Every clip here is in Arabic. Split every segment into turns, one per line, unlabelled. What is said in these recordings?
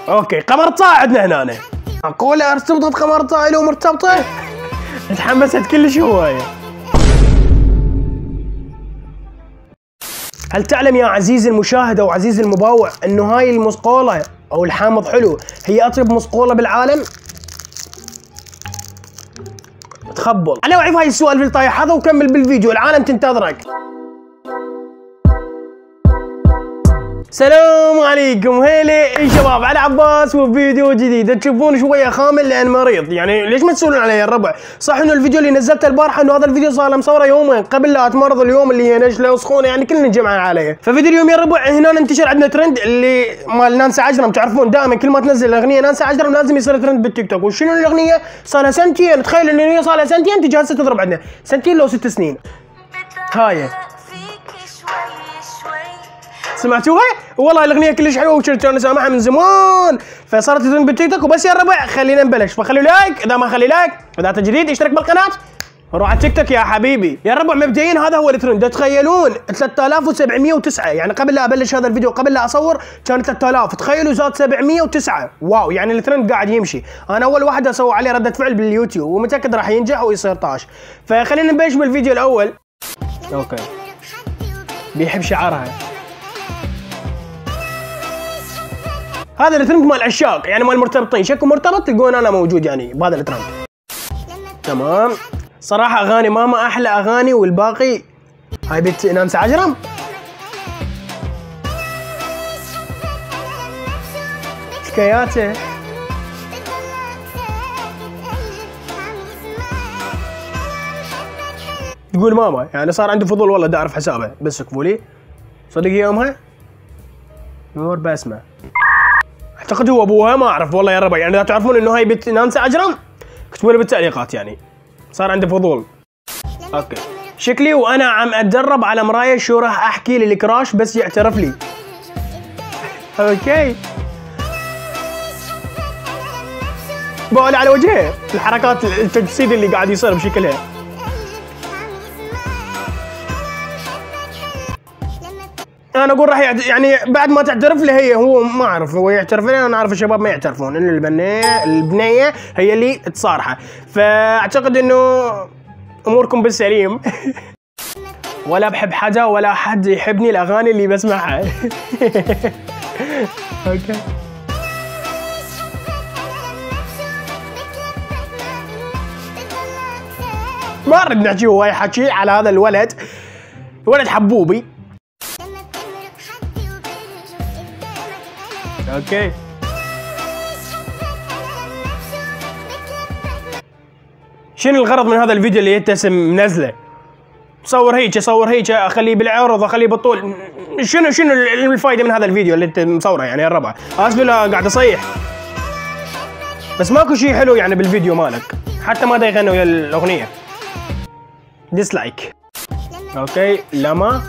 اوكي قمرطة عندنا هنا. اقول ارتبطت قمرطة لو مرتبطة. تحمست كلش هواية. هل تعلم يا عزيزي المشاهد او عزيزي المباوع انه هاي المصقولة او الحامض حلو هي اطيب مصقولة بالعالم؟ تخبل. على وعي في هاي السؤال في الطايح هذا وكمل بالفيديو، العالم تنتظرك. السلام عليكم، هلا شباب، علي عباس وفيديو جديد. تشوفون شويه خامل لان مريض، يعني ليش ما تسولون علي يا الربع؟ صح انه الفيديو اللي نزلته البارحه انه هذا الفيديو صار له مصوره يومين قبل لا اتمرض، اليوم اللي هي نشله وسخونه، يعني كلنا جمعنا عليه. ففيديو اليوم يا الربع هنا انتشر عندنا ترند اللي مال نانسي عجرم. تعرفون دائما كل ما تنزل اغنيه نانسي عجرم لازم يصير ترند بالتيك توك. وشنو الاغنيه؟ صار لها سنتين، تخيل ان هي صار لها سنتين تجي هسه تضرب عندنا، سنتين لو 6 سنين. هاي سمعتوها؟ والله الاغنيه كلش حلوه وكنت انا سامعها من زمان، فصارت ترند بالتيك توك. وبس يا الربع خلينا نبلش، فخلوا لايك اذا ما خلي لايك، اذا انت جديد اشترك بالقناه روح على التيك توك يا حبيبي. يا الربع مبدئيا هذا هو الترند. تخيلون 3709، يعني قبل لا ابلش هذا الفيديو قبل لا اصور كان 3000، تخيلوا زاد 709. واو، يعني الترند قاعد يمشي. انا اول واحد اسوي عليه رده فعل باليوتيوب ومتاكد راح ينجح ويصير طاش. فخلينا نبلش بالفيديو الاول. اوكي بيحب شعرها. هذا الترند مال العشاق، يعني مال المرتبطين، شكو مرتبط تلقون انا موجود يعني بهذا الترند. تمام. صراحة اغاني ماما احلى اغاني، والباقي هاي بنت نانسي عجرم. حكاياته. تقول ماما، يعني صار عندي فضول والله بدي اعرف حسابها، بس اكفوا لي. صدق يومها نور بسمة، اعتقد هو ابوها، ما اعرف والله يا ربع. يعني اذا تعرفون انه هاي بنت نانسي عجرم اكتبوا لي بالتعليقات، يعني صار عندي فضول. اوكي شكلي وانا عم اتدرب على مرايه شو راح احكي للكراش بس يعترف لي. اوكي بقول على وجهه الحركات التجسيد اللي قاعد يصير بشكلها. انا اقول راح يعني بعد ما تعترف له هي، هو ما اعرف هو يعترف لي، انا اعرف الشباب ما يعترفون انه البنيه هي اللي تصارحه. فاعتقد انه اموركم بالسليم. ولا بحب حدا ولا حد يحبني، الاغاني اللي بسمعها. اوكي ما اريد نحكي هواي حكي على هذا الولد، ولد حبوبي. اوكي شنو الغرض من هذا الفيديو اللي يتسم منزله؟ صور هيك اصور هيك، اخليه بالعرض اخليه بالطول، شنو الفائده من هذا الفيديو اللي انت مصوره يعني يا الربع؟ اسف لا قاعد اصيح، بس ماكو شيء حلو يعني بالفيديو مالك، حتى ما دا يغنوا ويا الاغنيه. ديسلايك. اوكي لما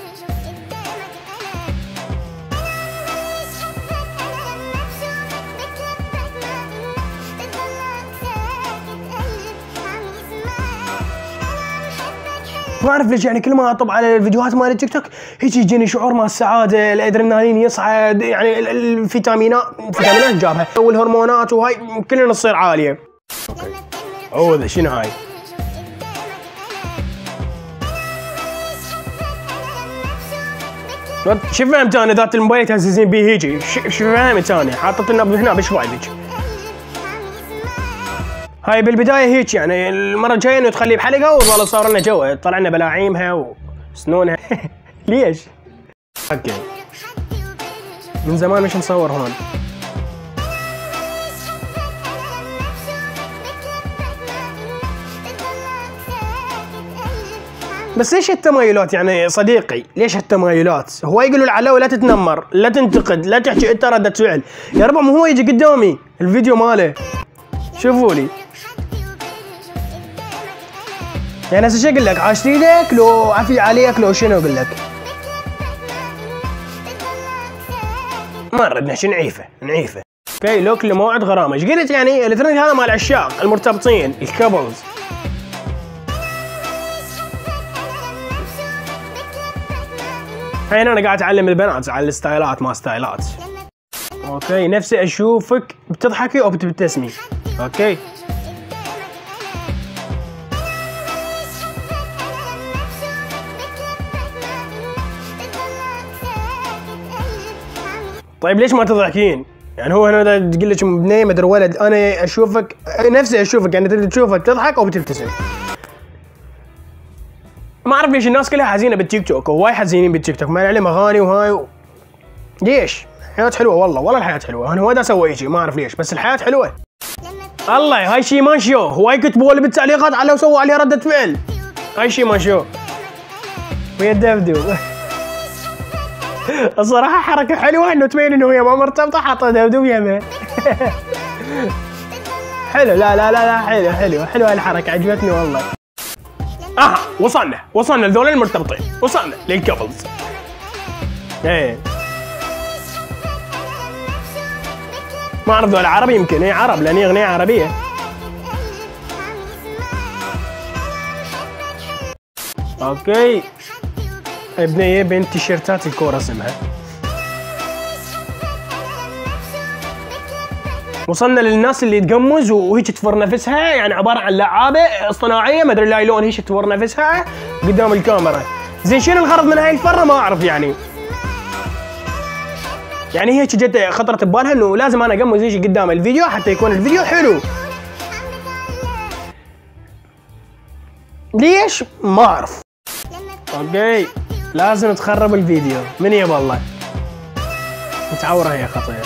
ما اعرف ليش، يعني كل ما اطب على الفيديوهات مال التيك توك هيك يجيني شعور مال السعاده، الادرينالين يصعد، يعني الفيتامينات جابها والهرمونات وهاي كلنا تصير عاليه. اوه شنو هاي؟ شو فهمت انا ذات الموبايل تهززين بيه هيجي؟ شو فهمت انا؟ حاطط لنا هنا بشوايبك. هاي بالبدايه هيك، يعني المره الجايه انه تخليه بحلقه وظل صار لنا جو، طلع لنا بلاعيمها وسنونها. ليش؟ اوكي من زمان مش مصور هون. بس ليش التمايلات يعني صديقي؟ ليش التمايلات؟ هو يقولوا العلاوي لا تتنمر، لا تنتقد، لا تحكي انت ردة فعل. يا ربع مو هو يجي قدامي الفيديو ماله، شوفوا لي. يعني هسه شو اقول لك؟ عاشت ايدك لو عفي عليك لو شنو اقول لك؟ ما نرد نحكي نعيفه. اوكي لوك لموعد غرامه، ايش قلت يعني؟ الترند هذا مال العشاق، المرتبطين، الكابلز. الحين انا قاعد اعلم البنات على الستايلات ما ستايلات. اوكي نفسي اشوفك بتضحكي او بتبتسمي. اوكي طيب ليش ما تضحكين؟ يعني هو هنا تقول لك بنيه مدري ولد، انا اشوفك نفسي اشوفك، يعني تريد تشوفك بتضحك او بتبتسم. ما اعرف ليش الناس كلها حزينه بالتيك توك، ووايد حزينين بالتيك توك، ما عليهم اغاني وهاي ليش؟ الحياة حلوه والله الحياة حلوه، انا وايد اسوي شيء ما اعرف ليش، بس الحياة حلوه. الله هاي شيء ما شو، هواي كتبوا لي بالتعليقات على وسووا عليه ردة فعل. هاي شيء ما شو. ويا دبدوب. الصراحة حركة حلوة انه تبين انه هي ما مرتبطة، حاطة دبدوب يمه. حلو لا حلوة الحركة عجبتني والله. وصلنا لذول المرتبطين، وصلنا للكابلز. ايه ما اعرف ذول عربي، يمكن هي عرب لان هي اغنية عربية. اوكي ابنية بين تيشيرتات الكورة اسمها. وصلنا للناس اللي تقمز وهيك تفر نفسها، يعني عبارة عن لعابة اصطناعية ما ادري لاي لون هيك تفر نفسها قدام الكاميرا. زين شنو الغرض من هاي الفرة ما اعرف يعني هيك جت خطرت ببالها انه لازم انا اقمز هيك قدام الفيديو حتى يكون الفيديو حلو. ليش؟ ما اعرف. اوكي لازم تخرب الفيديو، من يبا الله متعورة هي خطية.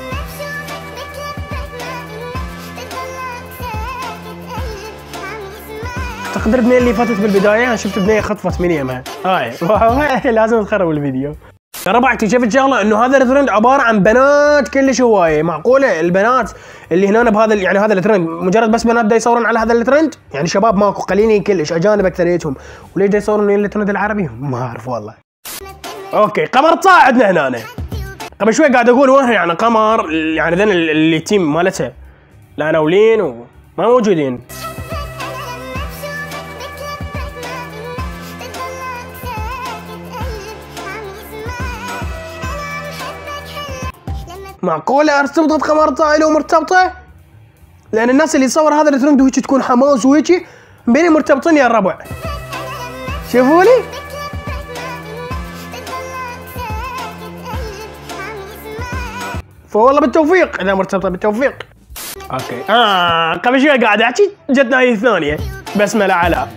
اعتقد البنية اللي فاتت بالبداية انا شفت بنية خطفت من يمها هاي لازم تخرب الفيديو. يا ربع اكتشفت شغله انه هذا الترند عباره عن بنات كلش هوايه. معقوله البنات اللي هنا بهذا يعني هذا الترند مجرد بس بنات دا يصورون على هذا الترند؟ يعني شباب ماكو قليلين كلش، اجانب اكثريتهم، وليش دا يصورون الترند العربي؟ ما اعرف والله. اوكي قمر طاع عندنا هنا. قبل شوي قاعد اقول وين يعني قمر، يعني ذن اللي تيم مالتها لا ناولين وما موجودين. معقولة ارتبطت قمر طايل ومرتبطة؟ لأن الناس اللي تصور هذا الترند وهيك تكون حماس وهيك بيني مرتبطين يا الربع. شوفوا لي. فوالله بالتوفيق إذا مرتبطة بالتوفيق. اوكي قبل شوي قاعد احكي جتنا هي الثانية بسملة علاء.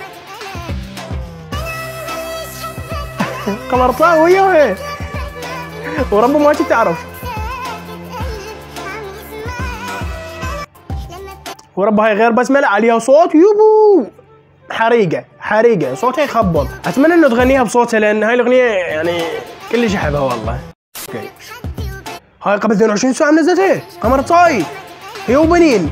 قمر طايل وياها. ورب ما تعرف. ورب هاي غير بسملة عليها صوت يبو حريقة صوتها يخبل. اتمنى انه تغنيها بصوتها لان هاي الاغنية يعني كلش احبها والله. اوكي هاي قبل 22 ساعة نزلتها قمر طاي هي وبنين.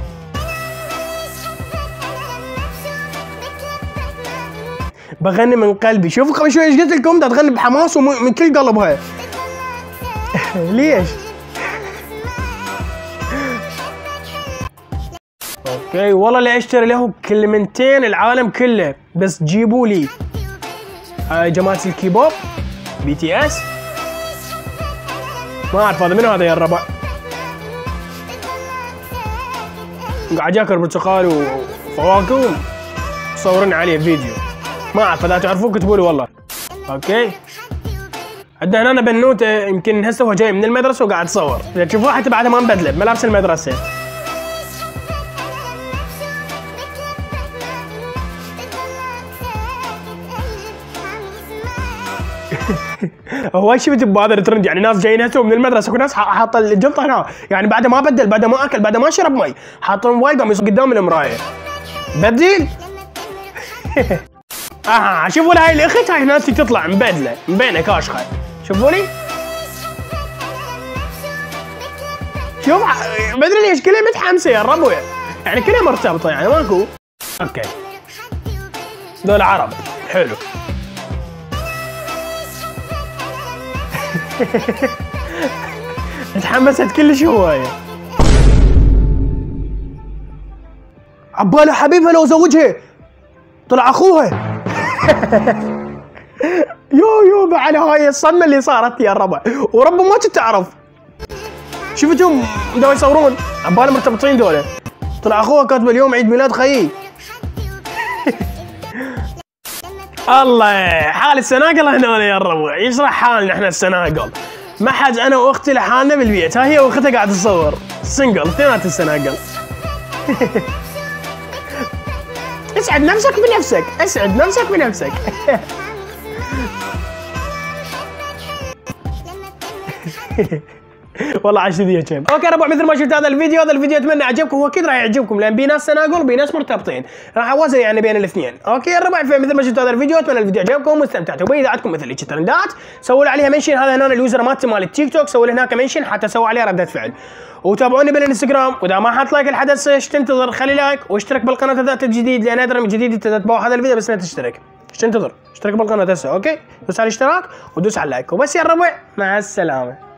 بغني من قلبي. شوفوا قبل شوي ايش قلت لكم، بدها تغني بحماس ومن كل قلبها. ليش؟ اوكي والله اللي اشتري له كلمتين العالم كله بس جيبوا لي هاي جماعة الكيبوب BTS. ما اعرف هذا منو هذا يا الربع. قاعد ياكل برتقال وفواكه مصورين عليه فيديو. ما اعرف اذا تعرفوه كتبوا لي والله. اوكي عندنا هنا بنوته يمكن هسه هو جاي من المدرسه وقاعد يصور، اذا تشوفوه حتى بعد ما مبدله بملابس المدرسه. هو شفت بهذا الترند يعني ناس جايين هسه من المدرسه وناس حاطه الجنطه هنا، يعني بعد ما بدل بعد ما اكل بعد ما شرب مي حاط الموبايل قام يصور قدام المرايه. بديل. شوفوا لي هاي الاخت، هاي ناس تطلع مبدله مبينه كاشخه. شوفوا لي. شوف ما ادري ليش كلها متحمسه يا الربع، يعني كلها مرتبطه يعني ماكو. اوكي دول عرب حلو. تحمست كلش هوايه. عباله حبيبها لو زوجها طلع اخوها. يو على هاي الصدمه اللي صارت يا الربع، ورب ما كنت تعرف. شفتهم بدأوا يصورون عبالهم مرتبطين دولة. طلع اخوها كاتب اليوم عيد ميلاد خيي. الله حال السناقل هنا يا الربع، يشرح حالنا احنا السناقل. ما حد انا واختي لحالنا بالبيت، ها هي واختها قاعده تصور سنجل اثنينات السناقل. اسعد نفسك بنفسك، اسعد نفسك بنفسك. والله عاش ذي كم. اوكي ربع مثل ما شفت هذا الفيديو اتمنى عجبكم، هو اكيد راح يعجبكم لان بي ناس سناقل وبي ناس مرتبطين، راح اوازن يعني بين الاثنين. اوكي يا ربع مثل ما شفت هذا الفيديو اتمنى الفيديو عجبكم واستمتعتوا باذاعتكم مثل هيك ترندات، سووا لي عليها منشن، هذا هنا اليوزر مال التيك توك، سووا لي هناك منشن حتى سووا عليه ردة فعل. وتابعوني بالانستغرام، واذا ما حط لايك الحدث ايش تنتظر؟ خلي لايك واشترك بالقناه اذا الجديد، لان ادري من جديد تتابعوا هذا الفيديو بس لا تشترك. ايش تنتظر؟ اشترك بالقناه هسه. اوكي دوس على الاشتراك ودوس على اللايك وبس يا الربع، مع السلامه.